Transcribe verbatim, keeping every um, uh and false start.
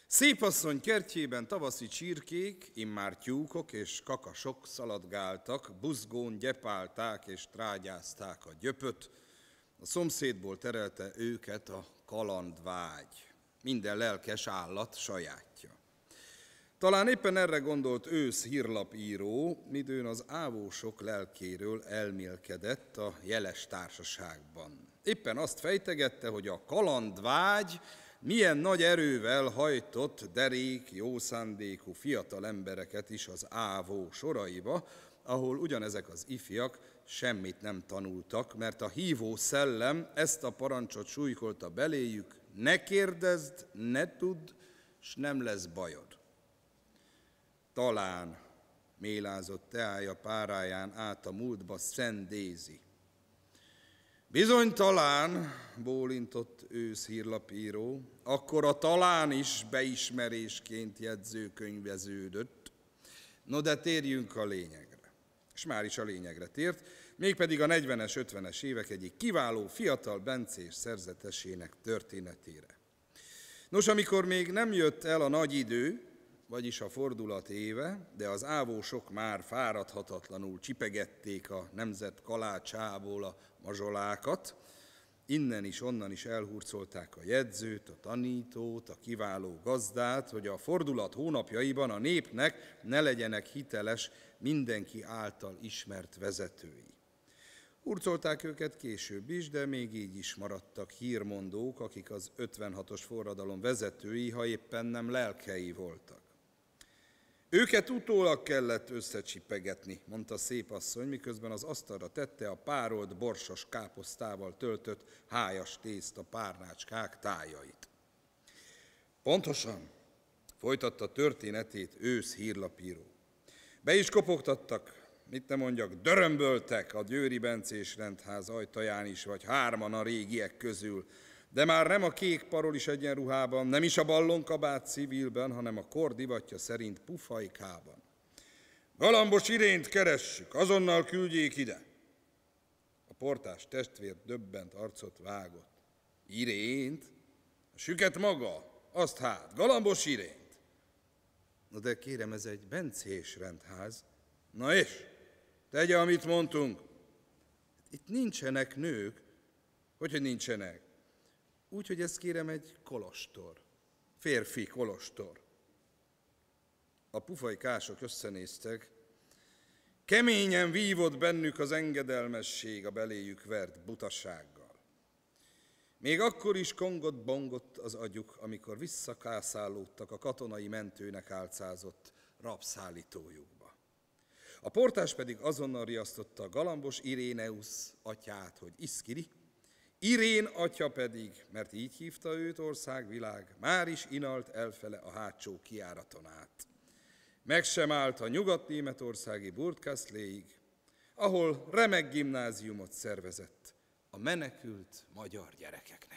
Szépasszony kertjében tavaszi csirkék, immár tyúkok és kakasok szaladgáltak, buzgón gyepálták és trágyázták a gyöpöt. A szomszédból terelte őket a kalandvágy. Minden lelkes állat sajátja. Talán éppen erre gondolt ősz hírlapíró, midőn az ávósok lelkéről elmélkedett a jeles társaságban. Éppen azt fejtegette, hogy a kalandvágy milyen nagy erővel hajtott derék, jó szándékú fiatal embereket is az ávó soraiba, ahol ugyanezek az ifjak semmit nem tanultak, mert a hívó szellem ezt a parancsot súlykolta beléjük: ne kérdezd, ne tudd, s nem lesz bajod. Talán mélázott teája páráján át a múltba Szent Dézi. Bizony talán, bólintott ősz hírlapíró, akkor a talán is beismerésként jegyzőkönyveződött. No de térjünk a lényegre. És már is a lényegre tért, mégpedig a negyvenes, ötvenes évek egyik kiváló fiatal bencés szerzetesének történetére. Nos, amikor még nem jött el a nagy idő, vagyis a fordulat éve, de az ávósok már fáradhatatlanul csipegették a nemzet kalácsából a mazsolákat, innen is, onnan is elhurcolták a jegyzőt, a tanítót, a kiváló gazdát, hogy a fordulat hónapjaiban a népnek ne legyenek hiteles, mindenki által ismert vezetői. Hurcolták őket később is, de még így is maradtak hírmondók, akik az ötvenhatos forradalom vezetői, ha éppen nem lelkei voltak. Őket utólag kellett összecsipegetni, mondta Szépasszony, miközben az asztalra tette a párolt borsos káposztával töltött hájas tészta párnácskák tájait. Pontosan, folytatta történetét ősz hírlapíró. Be is kopogtattak, mit ne mondjak, dörömböltek a Győri bencés rendház ajtaján is, vagy hárman a régiek közül, de már nem a kék parolis egyenruhában, nem is a ballonkabát civilben, hanem a kor divatja szerint pufajkában. Galambos Irént keressük, azonnal küldjék ide. A portás testvér döbbent arcot vágott. Irént? A süket maga, azt hát, Galambos Irént. Na de kérem, ez egy bencés rendház. Na és? Tegye, amit mondtunk. Itt nincsenek nők. Hogyhogy nincsenek? Úgyhogy ez, kérem, egy kolostor. Férfi kolostor. A pufajkások összenéztek. Keményen vívott bennük az engedelmesség a beléjük vert butasággal. Még akkor is kongott-bongott az agyuk, amikor visszakászálódtak a katonai mentőnek álcázott rabszállítójukba. A portás pedig azonnal riasztotta Galambos Iréneusz atyát, hogy iszkiri, Irén atya pedig, mert így hívta őt országvilág, már is inalt elfele a hátsó kijáraton át. Meg sem állt a nyugat-németországi Burgkaszléig, ahol remek gimnáziumot szervezett a menekült magyar gyerekeknek.